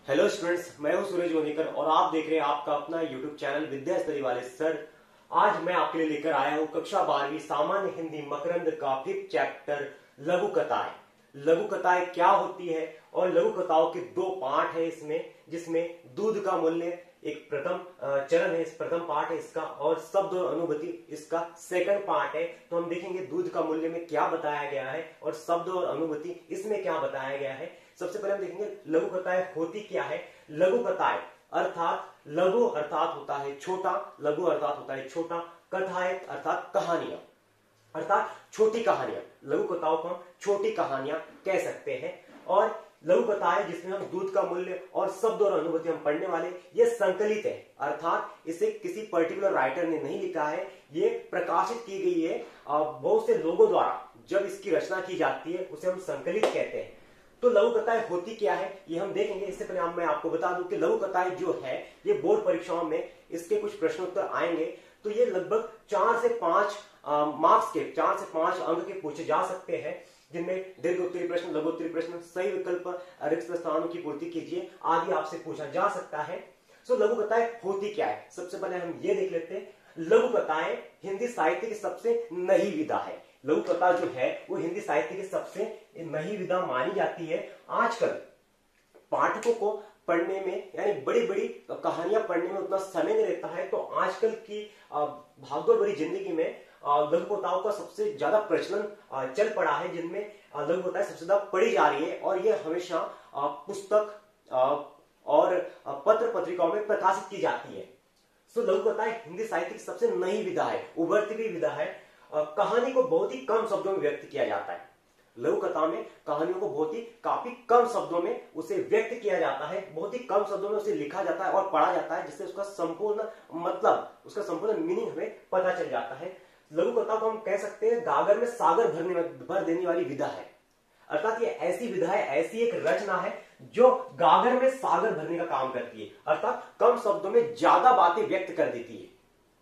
Hello students, मैं हूं सूरज वनीकर और आप देख रहे हैं आपका अपना यूट्यूब चैनल विद्या स्टडी वाले सर। आज मैं आपके लिए लेकर आया हूं कक्षा 12वीं सामान्य हिंदी मकरंद का 5th चैप्टर लघु कथाएं। लघु कथाएं क्या होती है और लघु कथाओं के दो पार्ट है इसमें, जिसमें दूध का मूल्य एक प्रथम चरण है, इस प्रथम पार्ट है इसका, और शब्द और अनुभूति इसका सेकंड पार्ट है। तो हम देखेंगे दूध का मूल्य में क्या बताया गया है और शब्द और अनुभूति इसमें क्या बताया गया है। सबसे पहले हम देखेंगे लघु कथाएं होती क्या है। लघु कथाएं अर्थात लघु अर्थात होता है छोटा, लघु अर्थात होता है छोटा, कथाएं अर्थात कहानियां, अर्थात छोटी कहानियां। लघु कथाओं को हम छोटी कहानियां कह सकते हैं। और लघु कथाएं जिसमें हम दूध का मूल्य और शब्द और अनुभूति हम पढ़ने वाले, ये संकलित है, अर्थात इसे किसी पर्टिकुलर राइटर ने नहीं लिखा है, ये प्रकाशित की गई है बहुत से लोगों द्वारा। जब इसकी रचना की जाती है उसे हम संकलित कहते हैं। तो लघु कथाएं होती क्या है ये हम देखेंगे। इससे पहले मैं आपको बता दूं कि लघु कथाएं जो है ये बोर्ड परीक्षाओं में इसके कुछ प्रश्नोत्तर आएंगे। तो ये लगभग 4 से 5 मार्क्स के, 4 से 5 अंक के पूछे जा सकते हैं, जिनमें दीर्घ उत्तरीय प्रश्न, लघु उत्तरीय प्रश्न, सही विकल्प, रिक्त स्थानों की पूर्ति कीजिए आदि आपसे पूछा जा सकता है। सो लघु कथाएं होती क्या है, सबसे पहले हम ये देख लेते हैं। लघु कथाएं हिंदी साहित्य की सबसे नई विधा है। लघु कथा जो है वो हिंदी साहित्य की सबसे नई विधा मानी जाती है। आजकल पाठकों को पढ़ने में, यानी बड़ी बड़ी कहानियां पढ़ने में उतना समय नहीं रहता है, तो आजकल की भागदौड़ भरी जिंदगी में लघु कथाओं का सबसे ज्यादा प्रचलन चल पड़ा है, जिनमें लघु कथाएं सबसे ज्यादा पढ़ी जा रही है और ये हमेशा पुस्तक और पत्र पत्रिकाओं में प्रकाशित की जाती है। सो लघु कथाएं हिंदी साहित्य की सबसे नई विधा है, उभरती हुई विधा है। कहानी को बहुत ही कम शब्दों में व्यक्त किया जाता है। लघु कथा में कहानियों को काफी कम शब्दों में उसे व्यक्त किया जाता है, बहुत ही कम शब्दों में उसे लिखा जाता है और पढ़ा जाता है, जिससे उसका संपूर्ण मतलब, उसका संपूर्ण मीनिंग हमें पता चल जाता है। लघु कथा को हम कह सकते हैं गागर में सागर भर देने वाली विधा है, अर्थात ये ऐसी विधा है, ऐसी एक रचना है जो गागर में सागर भरने का काम करती है, अर्थात कम शब्दों में ज्यादा बातें व्यक्त कर देती है।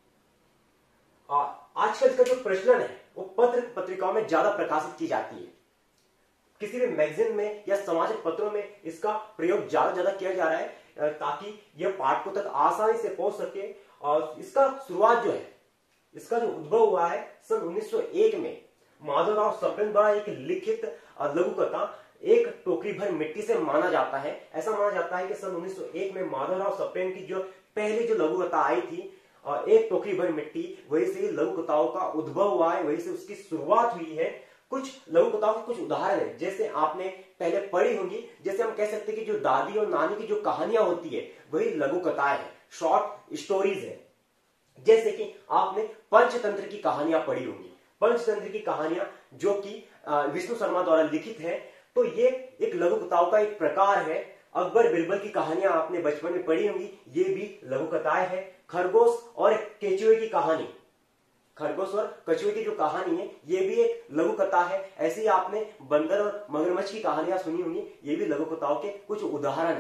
आजकल का जो प्रचलन है वो पत्र पत्रिकाओं में ज्यादा प्रकाशित की जाती है। किसी भी मैगजीन में या सामाजिक पत्रों में इसका प्रयोग ज्यादा किया जा रहा है, ताकि यह पाठकों तक आसानी से पहुंच सके। और इसका शुरुआत जो है, इसका जो उद्भव हुआ है सन 1901 में माधवराव सप्रेम द्वारा एक लिखित लघु कथा एक टोकरी भर मिट्टी से माना जाता है। ऐसा माना जाता है कि सन 1901 में माधवराव सप्रेम की जो पहली जो लघु कथा आई थी, एक टोकरी भर मिट्टी, वही से लघु कथाओं का उद्भव हुआ है, वही से उसकी शुरुआत हुई है। कुछ लघु कथाओं के कुछ उदाहरण है, जैसे आपने पहले पढ़ी होंगी, जैसे हम कह सकते हैं कि जो दादी और नानी की जो कहानियां होती है वही लघु कथाएं है, शॉर्ट स्टोरीज है। जैसे कि आपने पंचतंत्र की कहानियां पढ़ी होंगी, पंचतंत्र की कहानियां जो कि विष्णु शर्मा द्वारा लिखित है, तो ये एक लघु कथाओं का एक प्रकार है। अकबर बिरबल की कहानियां आपने बचपन में पढ़ी होंगी, ये भी लघु कथाएं है। खरगोश और केचुए की कहानी, खरगोश और कछुए की जो कहानी है ये भी एक लघु कथा है। ऐसे ही आपने बंदर और मगरमच्छ की कहानियां सुनी होंगी, ये भी लघु कथाओं के कुछ उदाहरण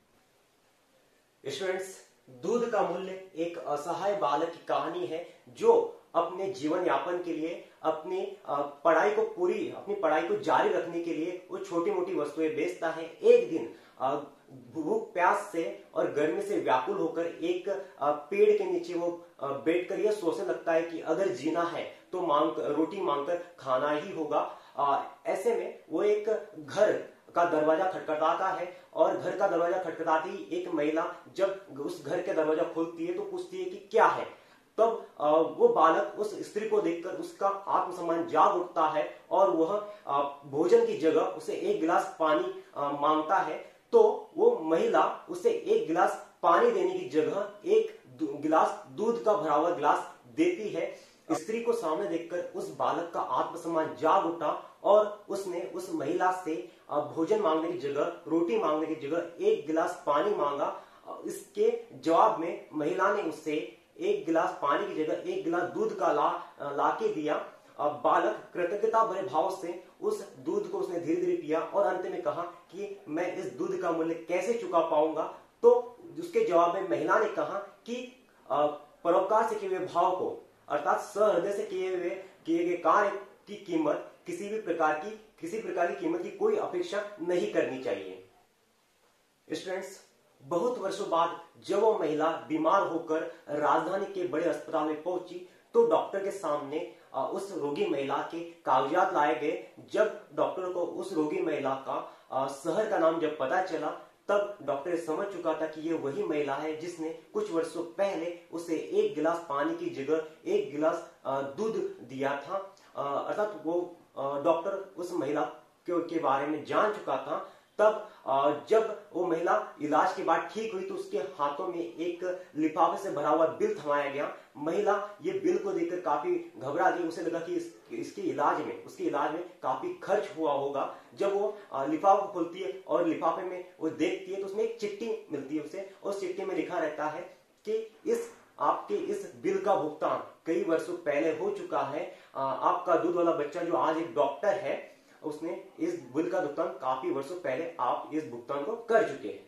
है। स्टूडेंट्स, दूध का मूल्य एक असहाय बालक की कहानी है जो अपने जीवन यापन के लिए, अपनी पढ़ाई को जारी रखने के लिए वो छोटी मोटी वस्तुएं बेचता है। एक दिन भूख प्यास से और गर्मी से व्याकुल होकर एक पेड़ के नीचे वो बैठकर यह सोचने लगता है कि अगर जीना है तो रोटी मांगकर खाना ही होगा। ऐसे में वो एक घर का दरवाजा खटखटाता है और घर का दरवाजा खटखटाती ही एक महिला जब उस घर के दरवाजा खोलती है तो पूछती है कि क्या है। तब वो बालक उस स्त्री को देखकर उसका आत्मसम्मान जाग उठता है और वह भोजन की जगह उसे एक गिलास पानी मांगता है। तो वो महिला उसे एक गिलास पानी देने की जगह एक गिलास दूध का भरा हुआ गिलास देती है। स्त्री को सामने देखकर उस बालक का आत्मसम्मान जाग उठा और उसने उस महिला से भोजन मांगने की जगह, रोटी मांगने की जगह एक गिलास पानी मांगा। इसके जवाब में महिला ने उससे एक गिलास पानी की जगह एक गिलास दूध का ला के दिया। बालक कृतज्ञता भरे भाव से उस दूध को उसने धीरे धीरे पिया और अंत में कहा कि मैं इस दूध का मूल्य कैसे चुका पाऊंगा। तो उसके जवाब में महिला ने कहा कि परोपकार से किए हुए भाव को, अर्थात सहृदय से किए गए कार्य की कीमत किसी प्रकार की कीमत की कोई अपेक्षा नहीं करनी चाहिए। स्टूडेंट्स, बहुत वर्षों बाद जब वो महिला बीमार होकर राजधानी के बड़े अस्पताल में पहुंची तो डॉक्टर के सामने उस रोगी महिला के कागजात लाए गए। जब डॉक्टर को उस रोगी महिला का शहर का नाम जब पता चला तब डॉक्टर समझ चुका था कि ये वही महिला है जिसने कुछ वर्षों पहले उसे एक गिलास पानी की जगह एक गिलास दूध दिया था। अर्थात वो डॉक्टर उस महिला के बारे में जान चुका था। तब जब वो महिला इलाज के बाद ठीक हुई तो उसके हाथों में एक लिफाफे से भरा हुआ बिल थमाया गया। महिला ये बिल को देखकर काफी घबरा गई। उसे लगा कि उसके इलाज में काफी खर्च हुआ होगा। जब वो लिफाफा खोलती है और लिफाफे में वो देखती है तो उसमें एक चिट्ठी मिलती है उसे, और उस चिट्ठी में लिखा रहता है कि आपके इस बिल का भुगतान कई वर्षों पहले हो चुका है। आपका दूध वाला बच्चा जो आज एक डॉक्टर है उसने इस बिल का भुगतान काफी वर्षों पहले आप इस भुगतान को कर चुके हैं।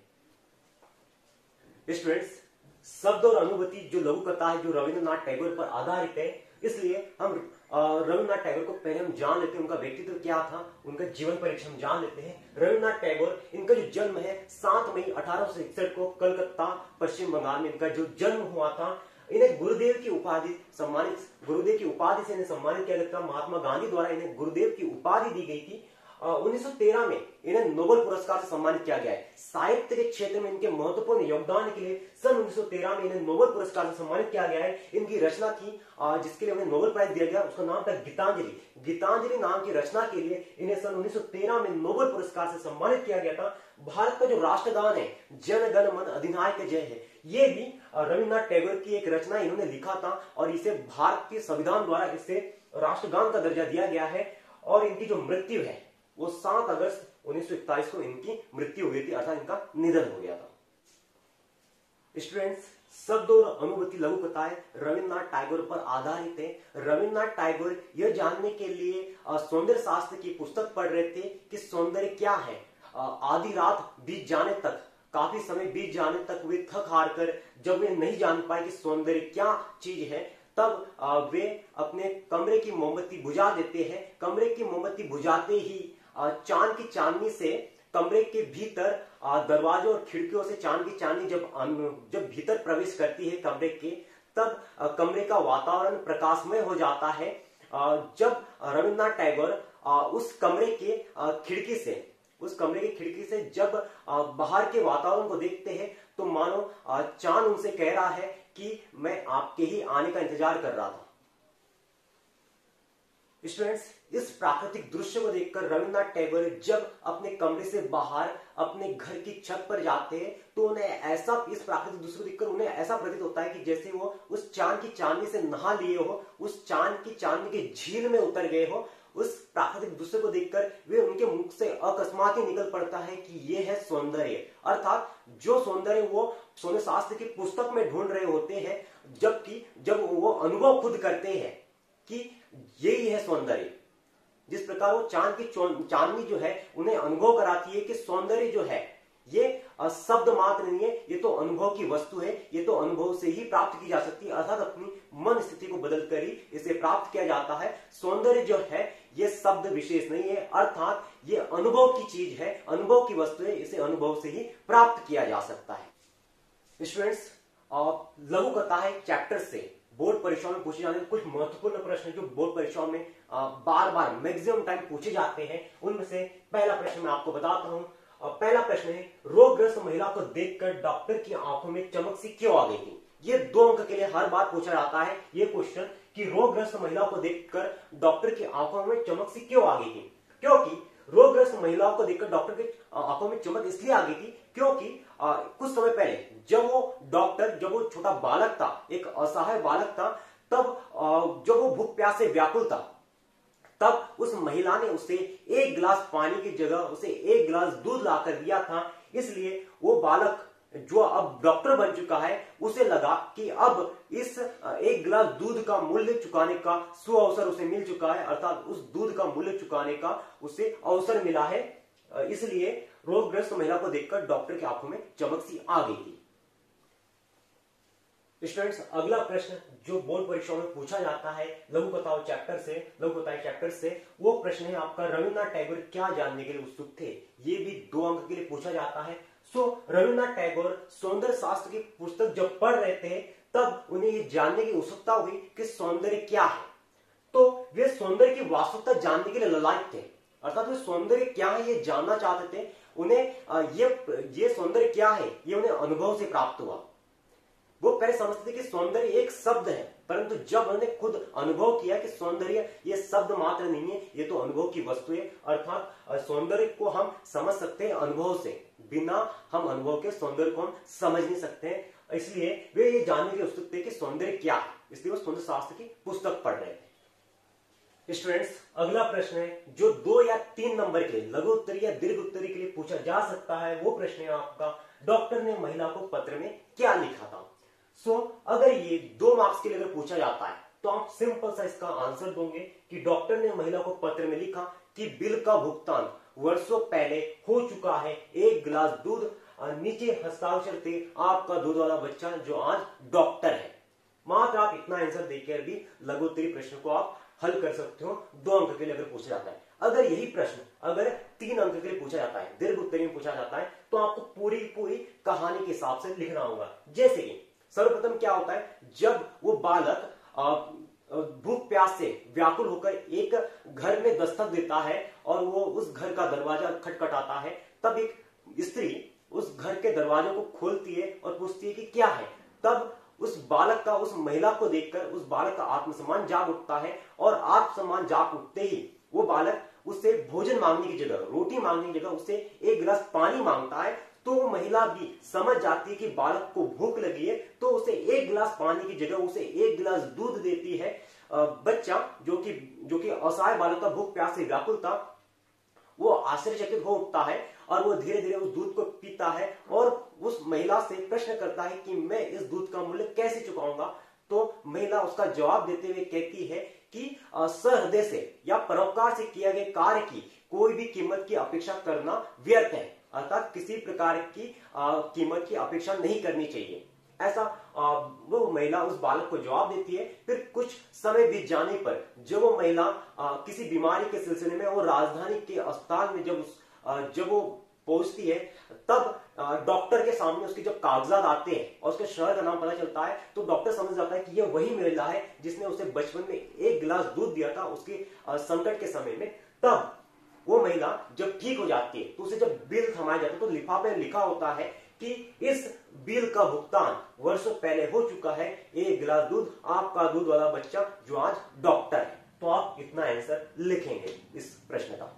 स्टूडेंट्स, शब्द और अनुभूति जो लघु कथा है जो रविंद्रनाथ टैगोर पर आधारित है, इसलिए हम रविंद्रनाथ टैगोर को पहले हम जान लेते हैं, उनका व्यक्तित्व क्या था, उनका जीवन परिचय हम जान लेते हैं। रविंद्रनाथ टैगोर, इनका जो जन्म है 7 मई 1861 को कलकत्ता पश्चिम बंगाल में इनका जो जन्म हुआ था। इन्हें गुरुदेव की उपाधि से इन्हें सम्मानित किया गया था। महात्मा गांधी द्वारा इन्हें गुरुदेव की उपाधि दी गई थी। 1913 में इन्हें नोबेल पुरस्कार से सम्मानित किया गया है। साहित्य के क्षेत्र में इनके महत्वपूर्ण योगदान के लिए सन 1913 में इन्हें नोबेल पुरस्कार से सम्मानित किया गया है। इनकी रचना थी जिसके लिए उन्हें नोबेल प्राइज दिया गया, उसका नाम था गीतांजलि। गीतांजलि नाम की रचना के लिए इन्हें सन 1913 में नोबेल पुरस्कार से सम्मानित किया गया था। भारत का जो राष्ट्रगान है जन गण मन अधिनायक जय है, ये भी रविंद्रनाथ टैगोर की एक रचना इन्होंने लिखा था और इसे भारत के संविधान द्वारा इसे राष्ट्रगान का दर्जा दिया गया है। और इनकी जो मृत्यु है वो 7 अगस्त 1941 को इनकी मृत्यु हुई थी, अर्थात इनका निधन हो गया था। स्टूडेंट्स, शब्द और अनुभूति लघु कथाएं रविंद्रनाथ टैगोर पर आधारित है। रविंद्रनाथ टैगोर यह जानने के लिए सौंदर्य शास्त्र की पुस्तक पढ़ रहे थे कि सौंदर्य क्या है। आधी रात बीत जाने तक, काफी समय बीत जाने तक वे थक हार कर जब वे नहीं जान पाए कि सौंदर्य क्या चीज है, तब वे अपने कमरे की मोमबत्ती बुझा देते हैं। कमरे की मोमबत्ती बुझाते ही चांद की चांदनी से कमरे के भीतर दरवाजों और खिड़कियों से चांद की चांदनी जब भीतर प्रवेश करती है कमरे के, तब कमरे का वातावरण प्रकाशमय हो जाता है। जब रविंद्रनाथ टैगोर उस कमरे की खिड़की से जब बाहर के वातावरण को देखते हैं तो मानो चांद उनसे कह रहा है कि मैं आपके ही आने का इंतजार कर रहा था। स्टूडेंट्स, इस प्राकृतिक दृश्य को देखकर रविंद्रनाथ टैगोर जब अपने कमरे से बाहर अपने घर की छत पर जाते हैं तो उन्हें इस प्राकृतिक दृश्य को देखकर उन्हें ऐसा प्रतीत होता है कि जैसे वो उस चांद की चांदनी से नहा लिए हो, उस चांद की चांदनी की झील में उतर गए हो। उस प्राकृतिक दृश्य को देखकर वे उनके मुख से अकस्मात ही निकल पड़ता है कि ये है सौंदर्य। अर्थात जो सौंदर्य वो सौंदर्य शास्त्र की पुस्तक में ढूंढ रहे होते हैं, जबकि जब वो अनुभव खुद करते हैं कि यही है सौंदर्य। जिस प्रकार वो चांद की चांदनी जो है उन्हें अनुभव कराती है कि सौंदर्य जो है ये शब्द मात्र नहीं है, ये तो अनुभव की वस्तु है, ये तो अनुभव से ही प्राप्त की जा सकती है। अर्थात अपनी मन स्थिति को बदलकर ही इसे प्राप्त किया जाता है। सौंदर्य जो है ये शब्द विशेष नहीं है, अर्थात ये अनुभव की चीज है, अनुभव की वस्तु है, इसे अनुभव से ही प्राप्त किया जा सकता है। स्टूडेंट्स, लघु कथाएं चैप्टर से बोर्ड परीक्षाओं में पूछे जाने कुछ महत्वपूर्ण प्रश्न जो बोर्ड परीक्षाओं में बार बार मैक्सिमम टाइम पूछे जाते हैं, उनमें से पहला प्रश्न मैं आपको बताता हूं। पहला प्रश्न है, रोगग्रस्त महिला को देखकर डॉक्टर की आंखों में चमक सी क्यों आ गई थी? ये 2 अंक के लिए हर बार पूछा जाता है ये क्वेश्चन कि रोगग्रस्त महिला को देखकर डॉक्टर की आंखों में चमक सी क्यों आ गई थी। क्योंकि रोगग्रस्त महिलाओं को देखकर डॉक्टर की आंखों में चमक इसलिए आ गई थी क्योंकि कुछ समय पहले जब वो छोटा बालक था, एक असहाय बालक था, तब जब वो भूख प्यास से व्याकुल था, तब उस महिला ने उसे 1 गिलास पानी की जगह उसे 1 गिलास दूध लाकर दिया था। इसलिए वो बालक जो अब डॉक्टर बन चुका है उसे लगा कि अब इस 1 गिलास दूध का मूल्य चुकाने का सुअवसर उसे मिल चुका है, अर्थात उस दूध का मूल्य चुकाने का उसे अवसर मिला है। इसलिए रोगग्रस्त महिला को देखकर डॉक्टर की आंखों में चमक सी आ गई थी। स्टूडेंट्स, अगला प्रश्न जो बोर्ड परीक्षाओं में पूछा जाता है लघु कथाएं चैप्टर से वो प्रश्न है आपका, रविंद्रनाथ टैगोर क्या जानने के लिए उत्सुक थे? ये भी 2 अंक के लिए पूछा जाता है। रविन्द्रनाथ टैगोर सौंदर्य शास्त्र की पुस्तक जब पढ़ रहे थे तब उन्हें ये जानने की उत्सुकता हुई कि सौंदर्य क्या है। तो वे सौंदर्य की वास्तविकता जानने के लिए ललायत थे, अर्थात वे सौंदर्य क्या है ये जानना चाहते थे। उन्हें ये सौंदर्य क्या है ये उन्हें अनुभव से प्राप्त हुआ। वो पहले समझते थे कि सौंदर्य एक शब्द है, परंतु जब उन्होंने खुद अनुभव किया कि सौंदर्य ये शब्द मात्र नहीं है, ये तो अनुभव की वस्तु है, अर्थात सौंदर्य को हम समझ सकते हैं अनुभव से, बिना हम अनुभव के सौंदर्य को हम समझ नहीं सकते हैं। इसलिए वे ये जानने के उत्सुक थे कि सौंदर्य क्या है, इसलिए वो सौंदर्य शास्त्र की पुस्तक पढ़ रहे थे। स्टूडेंट्स, अगला प्रश्न है जो 2 या 3 नंबर के लघु उत्तरी या दीर्घ उत्तरी के लिए पूछा जा सकता है। वो प्रश्न है आपका, डॉक्टर ने महिला को पत्र में क्या लिखा था। अगर ये 2 मार्क्स के लिए अगर पूछा जाता है तो आप सिंपल सा इसका आंसर दोगे कि डॉक्टर ने महिला को पत्र में लिखा कि बिल का भुगतान वर्षों पहले हो चुका है, 1 गिलास दूध, नीचे हस्ताक्षर थे आपका दूध वाला बच्चा जो आज डॉक्टर है। मात्र आप इतना आंसर देकर भी लघु उत्तरी प्रश्न को आप हल कर सकते हो 2 अंक के लिए अगर पूछा जाता है। अगर यही प्रश्न अगर 3 अंक के लिए पूछा जाता है, दीर्घ उत्तरी में पूछा जाता है, तो आपको पूरी पूरी कहानी के हिसाब से लिखना होगा। जैसे कि सर्वप्रथम क्या होता है, जब वो बालक भूख प्यास से व्याकुल होकर एक घर में दस्तक देता है और वो उस घर का दरवाजा खटखटाता है, तब एक स्त्री उस घर के दरवाजे को खोलती है और पूछती है कि क्या है। तब उस बालक का, उस महिला को देखकर उस बालक का आत्मसम्मान जाग उठता है और आत्मसम्मान जाग उठते ही वो बालक उससे भोजन मांगने की जगह, रोटी मांगने की जगह उससे 1 गिलास पानी मांगता है। तो वो महिला भी समझ जाती है कि बालक को भूख लगी है, तो उसे 1 गिलास पानी की जगह उसे 1 गिलास दूध देती है। बच्चा जो कि असहाय बालक का भूख प्यास से व्याकुल था, वो आश्चर्यचकित हो उठता है और वो धीरे धीरे उस दूध को पीता है और उस महिला से प्रश्न करता है कि मैं इस दूध का मूल्य कैसे चुकाऊंगा। तो महिला उसका जवाब देते हुए कहती है कि सहृदय से या परोपकार से किया गया कार्य की कोई भी कीमत की अपेक्षा करना व्यर्थ है, अर्थात किसी प्रकार की कीमत की अपेक्षा नहीं करनी चाहिए। ऐसा वो महिला उस बालक को जवाब देती है। फिर कुछ समय बीत जाने पर जब वो महिला किसी बीमारी के सिलसिले में वो राजधानी के अस्पताल में जब वो पहुंचती है, तब डॉक्टर के सामने उसके जब कागजात आते हैं और उसके शहर का नाम पता चलता है, तो डॉक्टर समझ जाता है कि ये वही महिला है जिसने उसे बचपन में 1 गिलास दूध दिया था उसके संकट के समय में। तब वो महिला जब ठीक हो जाती है तो उसे जब बिल थमाया जाता है तो लिफाफे में लिखा होता है कि इस बिल का भुगतान वर्षों पहले हो चुका है, 1 गिलास दूध, आपका दूध वाला बच्चा जो आज डॉक्टर है। तो आप इतना आंसर लिखेंगे इस प्रश्न का।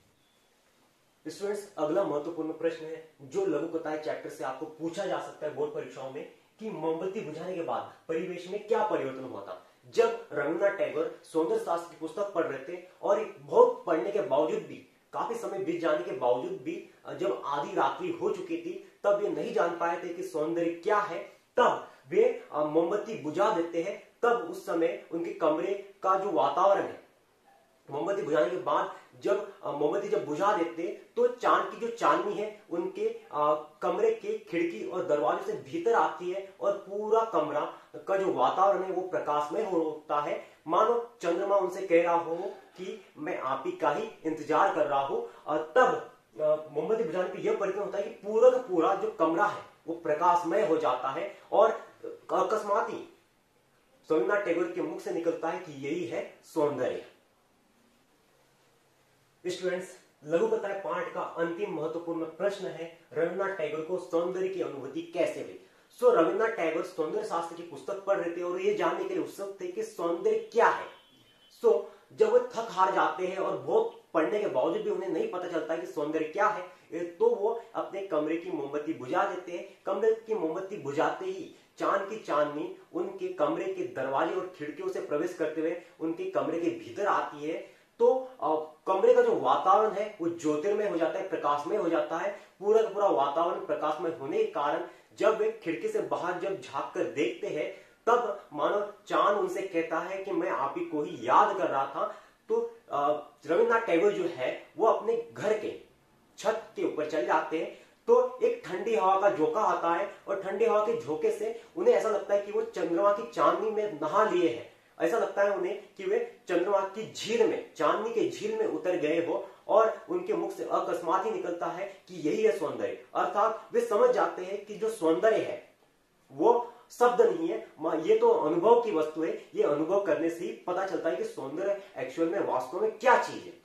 स्टूडेंट्स, अगला महत्वपूर्ण प्रश्न है जो लघु कथाएं चैप्टर से आपको पूछा जा सकता है बोर्ड परीक्षाओं में कि मोमबत्ती बुझाने के बाद परिवेश में क्या परिवर्तन हुआ था। जब रविन्द्रनाथ टैगोर सौंदर्य शास्त्र की पुस्तक पढ़ रहे थे और बहुत पढ़ने के बावजूद भी, काफी समय बीत जाने के बावजूद भी, जब आधी रात्रि हो चुकी थी, तब वे नहीं जान पाए थे कि सौंदर्य क्या है। तब वे मोमबत्ती बुझा देते हैं। तब उस समय उनके कमरे का जो वातावरण है, मोमबत्ती बुझाने के बाद जब मोमबत्ती जब बुझा देते तो चांद की जो चांदनी है उनके कमरे के खिड़की और दरवाजे से भीतर आती है और पूरा कमरा का जो वातावरण है वो प्रकाशमय हो उठता है, मानो चंद्रमा उनसे कह रहा हो कि मैं आप ही का ही इंतजार कर रहा हूं। तब मोमबत्ती बुझाने पर यह परिवर्तन होता है कि पूरा का पूरा जो कमरा है वो प्रकाशमय हो जाता है और अकस्मात ही रविन्द्रनाथ टैगोर के मुख से निकलता है कि यही है सौंदर्य। स्टूडेंट्स, लघु कथाएं पाठ का अंतिम महत्वपूर्ण प्रश्न है, रविन्द्रनाथ टैगोर को सौंदर्य की अनुभूति कैसे हुई। रविन्द्रनाथ टैगोर सौंदर्य शास्त्र की पुस्तक पढ़ रहे थे और ये जानने के लिए उत्सुक थे कि सौंदर्य क्या है। जब वो थक हार जाते हैं और बहुत पढ़ने के बावजूद भी उन्हें नहीं पता चलता कि सौंदर्य क्या है, तो वो अपने कमरे की मोमबत्ती बुझा देते हैं। कमरे की मोमबत्ती बुझाते ही चांद की चांदनी उनके कमरे के दरवाजे और खिड़कियों से प्रवेश करते हुए उनके कमरे के भीतर आती है। तो कमरे का जो वातावरण है वो ज्योतिर्मय हो जाता है, प्रकाशमय हो जाता है। पूरा का पूरा वातावरण प्रकाशमय होने के कारण जब वे खिड़की से बाहर जब झांक कर देखते हैं, तब मानो चांद उनसे कहता है कि मैं आप ही को ही याद कर रहा था। तो रविन्द्रनाथ टैगोर जो है वो अपने घर के छत के ऊपर चले जाते हैं। तो एक ठंडी हवा का झोंका आता है और ठंडी हवा के झोंके से उन्हें ऐसा लगता है कि वो चंद्रमा की चांदनी में नहा लिए हैं। ऐसा लगता है उन्हें कि वे चंद्रमा की झील में, चांदनी के झील में उतर गए हो और उनके मुख से अकस्मात ही निकलता है कि यही है सौंदर्य। अर्थात वे समझ जाते हैं कि जो सौंदर्य है वो शब्द नहीं है, ये तो अनुभव की वस्तु है। ये अनुभव करने से ही पता चलता है कि सौंदर्य एक्चुअल में वास्तव में क्या चीज है।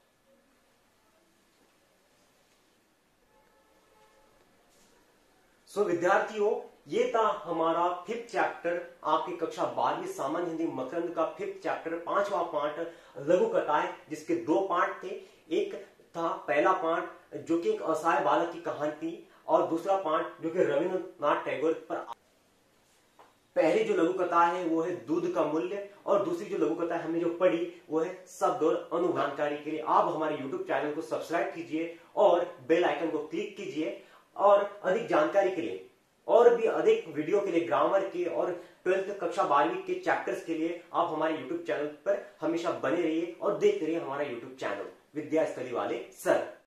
सो विद्यार्थियों, ये था हमारा 5th चैप्टर, आपकी कक्षा 12वीं सामान्य हिंदी मकरंद का 5th चैप्टर, 5वां पार्ट लघु कथाएं, जिसके 2 पार्ट थे। एक था पहला पार्ट जो कि एक असहाय बालक की कहानी थी, और दूसरा पार्ट जो कि रविन्द्रनाथ टैगोर पर। पहली जो लघु कथा है वो है दूध का मूल्य, और दूसरी जो लघु कथा हमने जो पढ़ी वो है शब्द और अनुभव। जानकारी के लिए आप हमारे YouTube चैनल को सब्सक्राइब कीजिए और बेल आइकन को क्लिक कीजिए। और अधिक जानकारी के लिए और भी अधिक वीडियो के लिए, ग्रामर के और 12th कक्षा 12वीं के चैप्टर्स के लिए आप हमारे YouTube चैनल पर हमेशा बने रहिए और देखते रहिए हमारा YouTube चैनल विद्या स्टडी वाले सर।